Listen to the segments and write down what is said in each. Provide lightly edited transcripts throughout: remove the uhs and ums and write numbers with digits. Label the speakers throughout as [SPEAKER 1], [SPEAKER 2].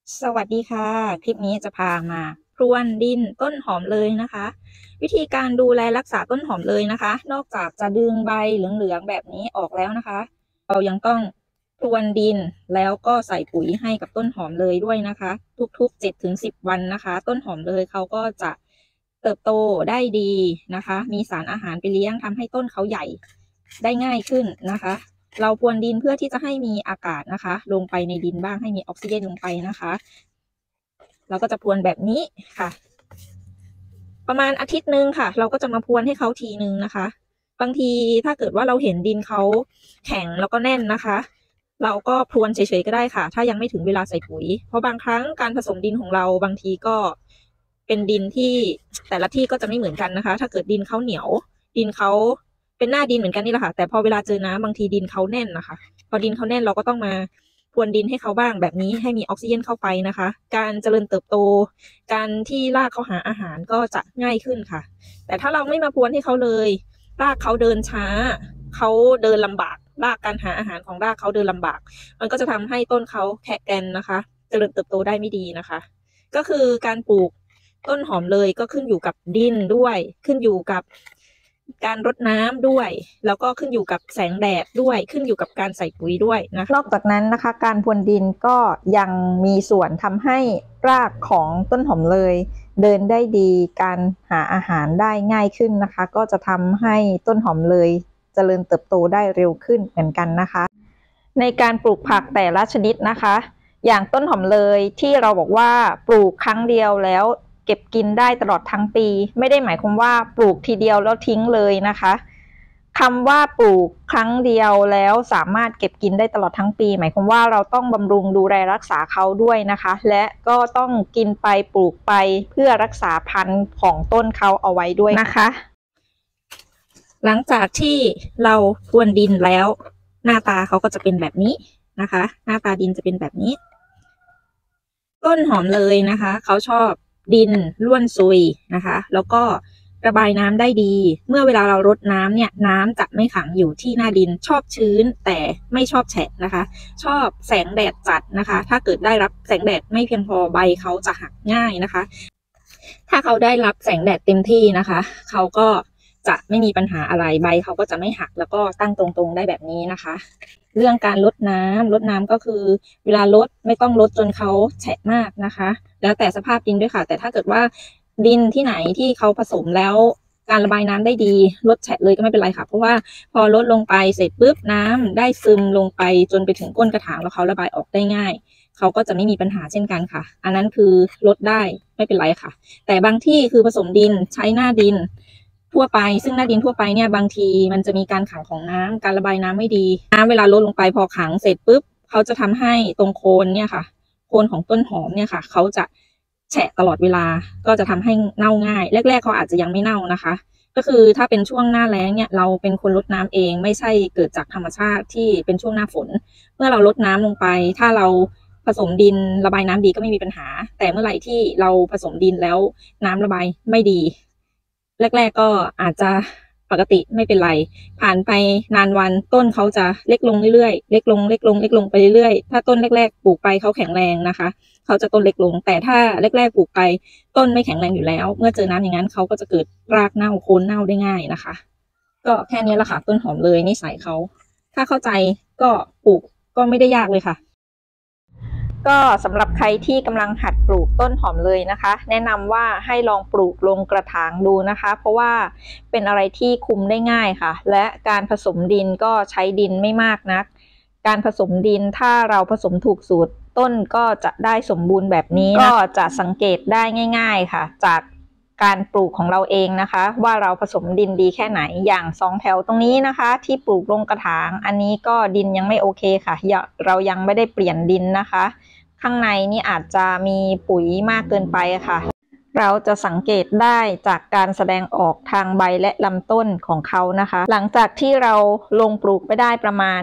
[SPEAKER 1] สวัสดีค่ะคลิปนี้จะพามาพรวนดินต้นหอมเลยนะคะวิธีการดูแลรักษาต้นหอมเลยนะคะนอกจากจะดึงใบเหลืองๆแบบนี้ออกแล้วนะคะเรายังต้องพรวนดินแล้วก็ใส่ปุ๋ยให้กับต้นหอมเลยด้วยนะคะทุกๆ7 ถึง 10 วันนะคะต้นหอมเลยเขาก็จะเติบโตได้ดีนะคะมีสารอาหารไปเลี้ยงทำให้ต้นเขาใหญ่ได้ง่ายขึ้นนะคะ เราพรวนดินเพื่อที่จะให้มีอากาศนะคะลงไปในดินบ้างให้มีออกซิเจนลงไปนะคะเราก็จะพรวนแบบนี้ค่ะประมาณอาทิตย์หนึ่งค่ะเราก็จะมาพรวนให้เขาทีนึงนะคะบางทีถ้าเกิดว่าเราเห็นดินเขาแข็งแล้วก็แน่นนะคะเราก็พรวนเฉยๆก็ได้ค่ะถ้ายังไม่ถึงเวลาใส่ปุ๋ยเพราะบางครั้งการผสมดินของเราบางทีก็เป็นดินที่แต่ละที่ก็จะไม่เหมือนกันนะคะถ้าเกิดดินเขาเหนียวดินเขาเป็นหน้าดินเหมือนกันนี่แหละค่ะแต่พอเวลาเจอน้ำบางทีดินเขาแน่นนะคะพอดินเขาแน่นเราก็ต้องมาพรวนดินให้เขาบ้างแบบนี้ให้มีออกซิเจนเข้าไปนะคะการเจริญเติบโตการที่รากเขาหาอาหารก็จะง่ายขึ้นค่ะแต่ถ้าเราไม่มาพรวนให้เขาเลยรากเขาเดินช้าเขาเดินลำบากรากการหาอาหารของรากเขาเดินลำบากมันก็จะทำให้ต้นเขาแข็งแกร่งนะคะเจริญเติบโตได้ไม่ดีนะคะก็คือการปลูกต้นหอมเลยก็ขึ้นอยู่กับดินด้วยขึ้นอยู่กับการรดน้ำด้วยแล้วก็ขึ้นอยู่กับแสงแดดด้วยขึ้นอยู่กับการใส่ปุ๋ยด้วยนะนอกจากนั้นนะคะการพรวนดินก็ยังมีส่วนทำให้รากของต้นหอมเลยเดินได้ดีการหาอาหารได้ง่ายขึ้นนะคะก็จะทำให้ต้นหอมเลยเจริญเติบโตได้เร็วขึ้นเหมือนกันนะคะในการปลูกผักแต่ละชนิดนะคะอย่างต้นหอมเลยที่เราบอกว่าปลูกครั้งเดียวแล้วเก็บกินได้ตลอดทั้งปีไม่ได้หมายความว่าปลูกทีเดียวแล้วทิ้งเลยนะคะคำว่าปลูกครั้งเดียวแล้วสามารถเก็บกินได้ตลอดทั้งปีหมายความว่าเราต้องบำรุงดูแลรักษาเขาด้วยนะคะและก็ต้องกินไปปลูกไปเพื่อรักษาพันธุ์ของต้นเขาเอาไว้ด้วยนะคะหลังจากที่เราพรวนดินแล้วหน้าตาเขาก็จะเป็นแบบนี้นะคะหน้าตาดินจะเป็นแบบนี้ต้นหอมเลยนะคะเขาชอบดินร่วนซุยนะคะแล้วก็ระบายน้ำได้ดีเมื่อเวลาเรารดน้ำเนี่ยน้ำจะไม่ขังอยู่ที่หน้าดินชอบชื้นแต่ไม่ชอบแฉะนะคะชอบแสงแดดจัดนะคะถ้าเกิดได้รับแสงแดดไม่เพียงพอใบเขาจะหักง่ายนะคะถ้าเขาได้รับแสงแดดเต็มที่นะคะเขาก็จะไม่มีปัญหาอะไรใบเขาก็จะไม่หักแล้วก็ตั้งตรงๆได้แบบนี้นะคะเรื่องการรดน้ำก็คือเวลารดไม่ต้องรดจนเขาแฉะมากนะคะแล้วแต่สภาพดินด้วยค่ะแต่ถ้าเกิดว่าดินที่ไหนที่เขาผสมแล้วการระบายน้ำได้ดีลดแฉะเลยก็ไม่เป็นไรค่ะเพราะว่าพอลดลงไปเสร็จปุ๊บน้ำได้ซึมลงไปจนไปถึงก้นกระถางแล้วเขาระบายออกได้ง่ายเขาก็จะไม่มีปัญหาเช่นกันค่ะอันนั้นคือลดได้ไม่เป็นไรค่ะแต่บางที่คือผสมดินใช้หน้าดินทั่วไปซึ่งหน้าดินทั่วไปเนี่ยบางทีมันจะมีการขังของน้ำการระบายน้ำไม่ดีน้ำเวลาลดลงไปพอขังเสร็จปุ๊บเขาจะทำให้ตรงโคนเนี่ยค่ะโคนของต้นหอมเนี่ยค่ะเขาจะแฉะตลอดเวลาก็จะทำให้เน่าง่ายแรกๆเขาอาจจะยังไม่เน่านะคะก็คือถ้าเป็นช่วงหน้าแล้งเนี่ยเราเป็นคนรดน้ำเองไม่ใช่เกิดจากธรรมชาติที่เป็นช่วงหน้าฝนเมื่อเรารดน้ำลงไปถ้าเราผสมดินระบายน้ำดีก็ไม่มีปัญหาแต่เมื่อไหร่ที่เราผสมดินแล้วน้ำระบายไม่ดีแรกๆก็อาจจะปกติไม่เป็นไรผ่านไปนานวันต้นเขาจะเล็กลงเรื่อยๆเล็กลงเล็กลงเล็กลงไปเรื่อยๆถ้าต้นแรกๆปลูกไปเขาแข็งแรงนะคะเขาจะต้นเล็กลงแต่ถ้าแรกๆปลูกไปต้นไม่แข็งแรงอยู่แล้วเมื่อเจอน้ำอย่างนั้นเขาก็จะเกิดรากเน่าโคนเน่าได้ง่ายนะคะก็แค่นี้แหละค่ะต้นหอมเลยนิสัยเขาถ้าเข้าใจก็ปลูกก็ไม่ได้ยากเลยค่ะก็สำหรับใครที่กำลังหัดปลูกต้นหอมเลยนะคะแนะนำว่าให้ลองปลูกลงกระถางดูนะคะเพราะว่าเป็นอะไรที่คุมได้ง่ายค่ะและการผสมดินก็ใช้ดินไม่มากนักการผสมดินถ้าเราผสมถูกสูตรต้นก็จะได้สมบูรณ์แบบนี้ก็จะสังเกตได้ง่ายๆค่ะจากการปลูกของเราเองนะคะว่าเราผสมดินดีแค่ไหนอย่าง2 แถวตรงนี้นะคะที่ปลูกลงกระถางอันนี้ก็ดินยังไม่โอเคค่ะเรายังไม่ได้เปลี่ยนดินนะคะข้างในนี่อาจจะมีปุ๋ยมากเกินไปค่ะเราจะสังเกตได้จากการแสดงออกทางใบและลำต้นของเขานะคะหลังจากที่เราลงปลูกไปได้ประมาณ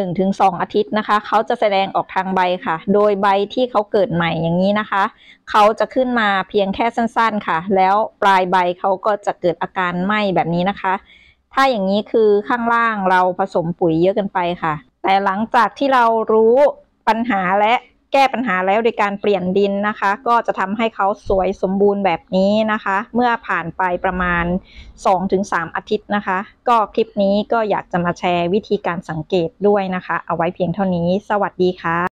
[SPEAKER 1] 1-2 อาทิตย์นะคะเขาจะแสดงออกทางใบค่ะโดยใบที่เขาเกิดใหม่อย่างนี้นะคะเขาจะขึ้นมาเพียงแค่สั้นๆค่ะแล้วปลายใบเขาก็จะเกิดอาการไหม้แบบนี้นะคะถ้าอย่างนี้คือข้างล่างเราผสมปุ๋ยเยอะเกินไปค่ะแต่หลังจากที่เรารู้ปัญหาและแก้ปัญหาแล้วโดยการเปลี่ยนดินนะคะก็จะทำให้เขาสวยสมบูรณ์แบบนี้นะคะเมื่อผ่านไปประมาณ 2-3 อาทิตย์นะคะก็คลิปนี้ก็อยากจะมาแชร์วิธีการสังเกตด้วยนะคะเอาไว้เพียงเท่านี้สวัสดีค่ะ